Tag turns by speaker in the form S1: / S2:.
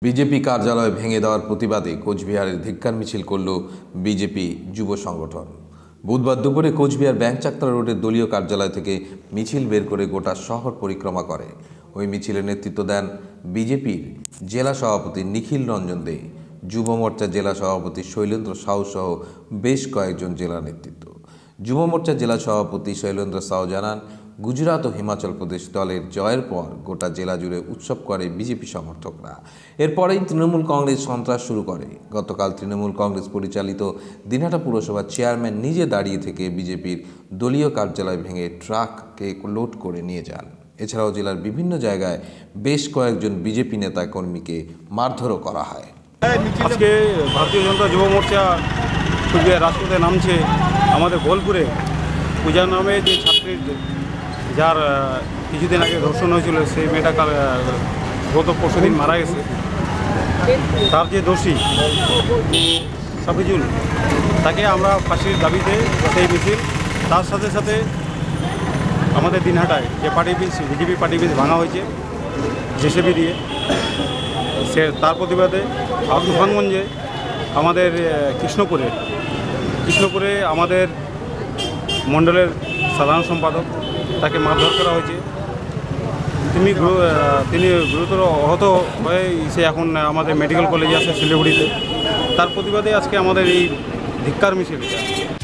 S1: BJP কার্যালয় ভেঙে দেওয়ার প্রতিবাদে কোচবিহারের ধিক্কার মিছিল করল বিজেপি যুব সংগঠন। বুধবার দুপুরে কোচবিহার ব্যাংক চাকরা রোডের দলীয় কার্যালয় থেকে মিছিল বের করে গোটা শহর পরিক্রমা করে। ওই মিছিলের নেতৃত্ব দেন বিজেপির জেলা সভাপতি নিখিল রঞ্জন দে, যুব মোর্চা জেলা সভাপতি শৈলেন্দ্র সাউ সহ বেশ কয়েকজন জেলা নেতৃত্ব। যুব মোর্চা জেলা সভাপতি শৈলেন্দ্র সাউ জানান, গুজরাট ও হিমাচল প্রদেশ দলের জয়ের পর গোটা জেলা জুড়ে উৎসব করে বিজেপি সমর্থকরা। এরপরেই তৃণমূল কংগ্রেস সন্ত্রাস শুরু করে। গতকাল তৃণমূল কংগ্রেস পরিচালিত দিনহাটা পুরসভার চেয়ারম্যান নিজে দাঁড়িয়ে থেকে বিজেপির দলীয় কার্যালয় ভেঙে ট্রাককে লোড করে নিয়ে যান। এছাড়াও জেলার বিভিন্ন জায়গায় বেশ কয়েকজন বিজেপি নেতা কর্মীকে মারধরও করা হয়।
S2: আজকে ভারতীয় জনতা যুব মোর্চা কোচবিহার রাজপথে নামছে। আমাদের বোলপুরে পূজা নামে যে ছাত্রীর যার কিছুদিন আগে ধর্ষণ হয়েছিল, সেই মেয়েটা গত পরশুদিন মারা গেছে। তার যে দোষী সাফিজুল, তাকে আমরা ফাঁসির দাবিতে সেই মিছিল, তার সাথে সাথে আমাদের দিনহাটায় যে party office, BJP party office ভাঙা হয়েছে জেসিবি দিয়ে, সে তার প্রতিবাদে আর তুফানগঞ্জে আমাদের কৃষ্ণপুরে আমাদের মণ্ডলের সাধারণ সম্পাদক, তাকে মারধর করা হয়েছে। তিনি গুরুতর আহত হয়ে সে এখন আমাদের মেডিকেল কলেজে আছে শিলিগুড়িতে। তার প্রতিবাদে আজকে আমাদের এই ধিক্কার মিছিল।